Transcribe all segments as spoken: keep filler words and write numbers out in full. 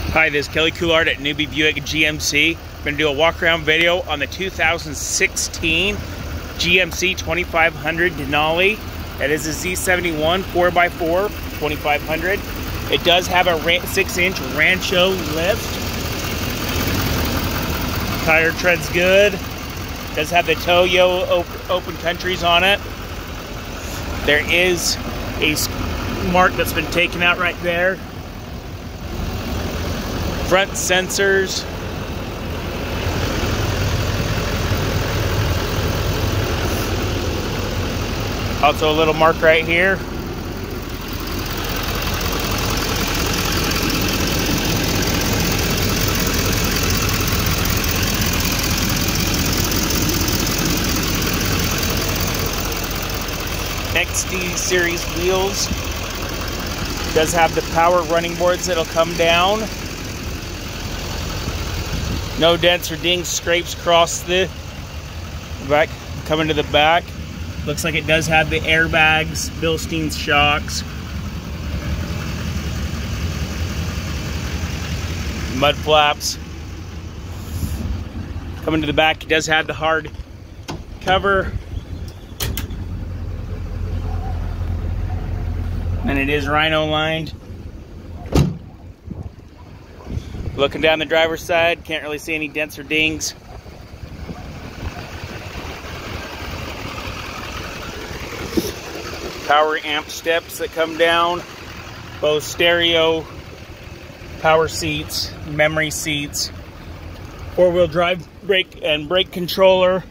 Hi, this is Kelly Coulard at Newbie Buick G M C. I'm going to do a walk around video on the two thousand sixteen G M C twenty-five hundred Denali. That is a Z seventy-one four by four twenty-five hundred. It does have a six inch Rancho lift. Tire tread's good. It does have the Toyo open countries on it. There is a mark that's been taken out right there. Front sensors. Also a little mark right here. X D series wheels. Does have the power running boards that'll come down. No dents or dings, scrapes across the back, coming to the back. Looks like it does have the airbags, Bilstein's shocks. Mud flaps. Coming to the back, it does have the hard cover. And it is rhino lined. Looking down the driver's side, can't really see any dents or dings. Power amp steps that come down. Both stereo power seats, memory seats, four-wheel drive brake and brake controller.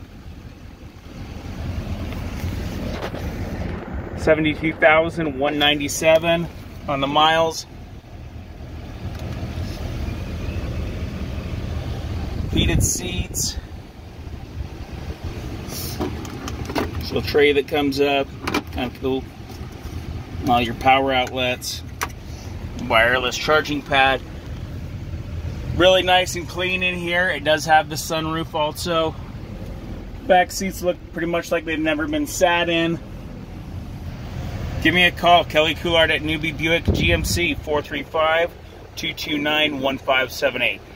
seventy-two thousand one hundred ninety-seven on the miles. Heated seats. Little tray that comes up, kind of cool. All your power outlets. Wireless charging pad. Really nice and clean in here. It does have the sunroof also. Back seats look pretty much like they've never been sat in. Give me a call, Kelly Coulard at Newbie Buick G M C, four three five, two two nine, one five seven eight.